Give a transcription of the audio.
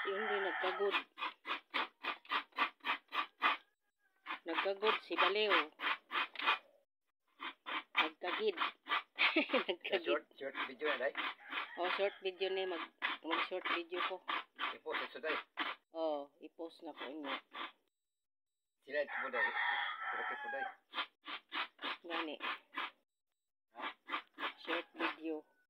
Yun din, nagkagod. Nagkagod si Baliw. Nagkagid. Nagkagid. Short video na, day? Oh, short video na. Mag-short video ko. I-post ito, day? Oh, i-post na ko inyo. Sila ito po, day? Sila po, day? Gani. Ha? Short video.